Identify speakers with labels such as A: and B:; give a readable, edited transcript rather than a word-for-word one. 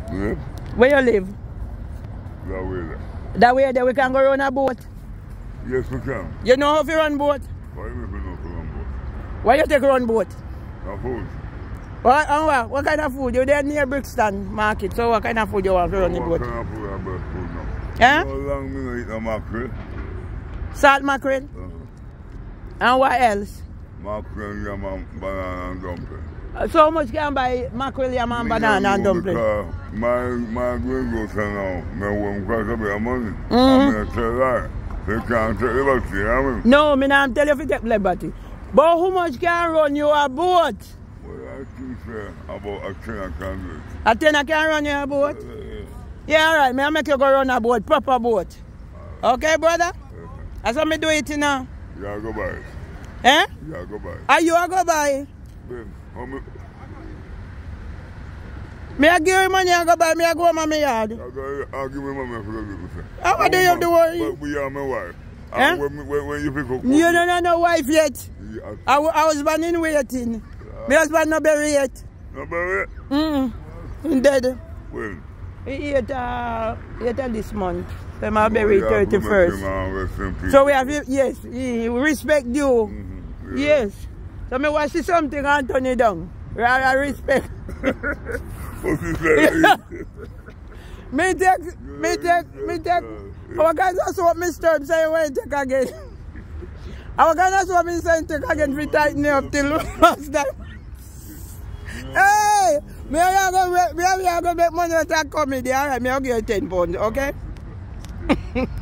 A: Yeah.
B: Where you live?
A: That way there.
B: That way there we can go run a boat.
A: Yes, we can.
B: You know how to run boat?
A: Why you never know to run boat?
B: Why you take run boat?
A: No food.
B: What kind of food? You're there near Brixton Market, so what kind of food you want to run the boat?
A: What kind of food I best food now?
B: Eh?
A: How long me no eat no mackerel?
B: Salt mackerel? And what else?
A: Mackerel, yam and banana and dumpling.
B: So how much can I buy mackerel, yam and banana and dumpling?
A: My gringo say now, me won't quite a bit of money. I'm going to tell lie. They can't take liberty, you know what I mean?
B: No, me not tell you if you take liberty. But how much can run you a boat?
A: Well, I think about a 10 I can do it.
B: A 10 I can run you a boat? Yeah, alright, me I make you go run a boat, proper boat. Okay, brother? That's how me do it now.
A: Yeah, go buy it.
B: Eh?
A: Yeah, go buy it.
B: Are you a go buy?
A: Ben,
B: Me I give you money and go buy, me I go home on my yard.
A: I'll give me money for the people.
B: How do you have to worry?
A: But we are my wife.
B: Eh?
A: When you pick up...
B: You don't have no wife yet.
A: Yeah.
B: I was born in waiting. My husband not buried yet.
A: Not buried?
B: He's dead.
A: When?
B: He ate this month. Then I buried 31st. So we have, yes, he respect you. Yes. So me watch something and turn it down. I respect.
A: What you say?
B: Me take. Our guys also what me start saying when take again. Our guys also what me saying take again for tighten up till last time. Hey! Me are going to make money at a comedy. Alright, me will give you £10, okay?